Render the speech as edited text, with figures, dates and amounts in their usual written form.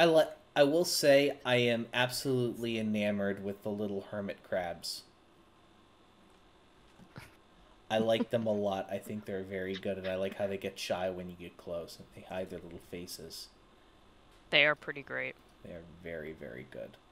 I will say I am absolutely enamored with the little hermit crabs. I like them a lot. I think they're very good, and I like how they get shy when you get close and they hide their little faces. They are pretty great. They are very, very good.